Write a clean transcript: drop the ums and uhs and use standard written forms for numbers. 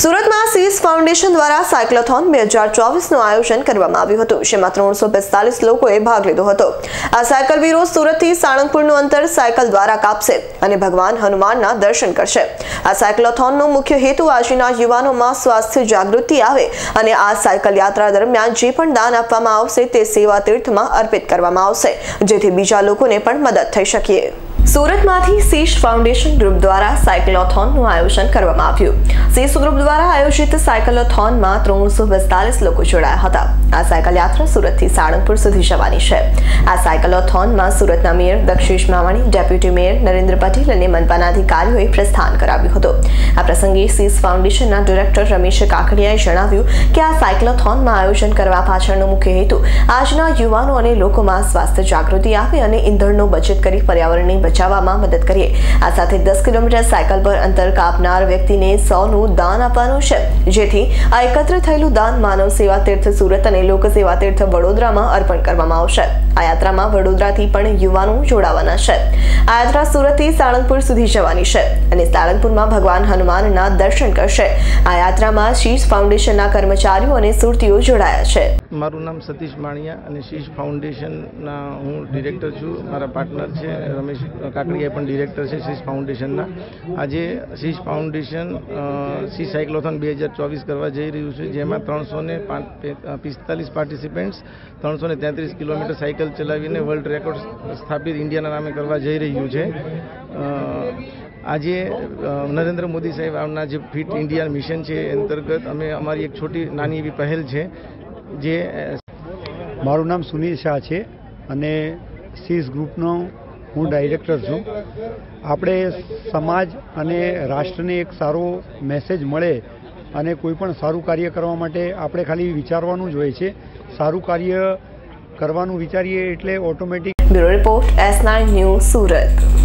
સુરત में સીસ ફાઉન્ડેશન द्वारा સાયક્લોથોન 2024 आयोजन કરવામાં આવ્યું હતું, જેમાં 345 લોકોએ ભાગ લીધો હતો। આ સાયકલવીરો સુરતથી સાળંગપુરનું અંતર સાયકલ દ્વારા કાપશે અને ભગવાન હનુમાનના દર્શન કરશે। આ સાયક્લોથોનનો મુખ્ય હેતુ આજના યુવાનોમાં સ્વાસ્થ્ય જાગૃતિ આવે અને આ સાયકલ યાત્રા દરમિયાન જે પણ દાન આપવામાં આવશે તે સેવા તીર્થમાં અર્પિત કરવામાં આવશે, જેથી બીજા લોકોને પણ મદદ થઈ શકે। સુરતમાંથી સીસ ફાઉન્ડેશન ગ્રુપ દ્વારા સાયક્લોથોનનું આયોજન કરવામાં આવ્યું। સીસ ગ્રુપ દ્વારા આયોજિત સાયક્લોથોનમાં 345 લોકો જોડાયા હતા। આ સાયકલ યાત્રા સુરતથી સાળંગપુર સુધી જવાની છે। આ સાયક્લોથોનમાં સુરતના mayor Dakshesh Mavani, deputy mayor Narendra Patel અને મનપાના અધિકારીઓએ પ્રસ્થાન કરાવ્યું હતું। આ પ્રસંગે સીસ ફાઉન્ડેશનના ડિરેક્ટર રમેશ કાકડિયાએ જણાવ્યું કે આ સાયક્લોથોનમાં આયોજન કરવા પાછળનો મુખ્ય હેતુ આજના યુવાનો અને લોકોમાં સ્વાસ્થ્ય જાગૃતિ આવે અને ઈંધણનો બચત કરી પર્યાવરણને બચાવવામાં મદદ કરીએ। આ સાથે 10 કિલોમીટર સાયકલ પર અંતર કાપનાર વ્યક્તિને 100નું દાન આપવાનું છે, જેથી આ એકત્ર થયેલું દાન માનવ સેવા તીર્થ સુરત અને લોક સેવા તીર્થ વડોદરામાં અર્પણ કરવામાં આવશે। આ યાત્રામાં વડોદરાથી પણ યુવાનો જોડાવાના છે। આ યાત્રા સુરતથી સાળંગપુર સુધી જવાની છે અને સાળંગપુરમાં ભગવાન હનુમાનના દર્શન કરશે। આ યાત્રામાં સીસ ફાઉન્ડેશનના કર્મચારીઓ અને સુરતીઓ જોડાયા છે। મારું નામ સતીશ માણિયા અને સીસ ફાઉન્ડેશનના હું ડિરેક્ટર છું। મારા પાર્ટનર છે રમેશ કાકડિયા, પણ ડિરેક્ટર છે સીસ ફાઉન્ડેશનના। આજે સીસ ફાઉન્ડેશન સીસ સાયક્લોથોન 2024 કરવા જઈ રહ્યું છે, જેમાં 345 પાર્ટિસિપન્ટ્સ 333 કિલોમીટર સાયકલ ચલાવીને વર્લ્ડ રેકોર્ડ સ્થાપિત ઇન્ડિયાના નામે કરવા જઈ રહ્યું છે। આજે નરેન્દ્ર મોદી સાહેબ આવના જે ફિટ ઇન્ડિયા મિશન છે એ અંતર્ગત અમે અમારી એક છોટી નાની એવી પહેલ છે જે મારું નામ સુનિલ શાહ છે અને સીસ ગ્રુપનો હું ડાયરેક્ટર છું। આપણે સમાજ અને રાષ્ટ્રને એક સારો મેસેજ મળે અને કોઈ પણ સારું કાર્ય કરવા માટે આપણે ખાલી વિચારવાનું જ હોય છે। સારું કાર્ય કરવાનું વિચારીએ એટલે automatic. Bureau report S9 news Surat.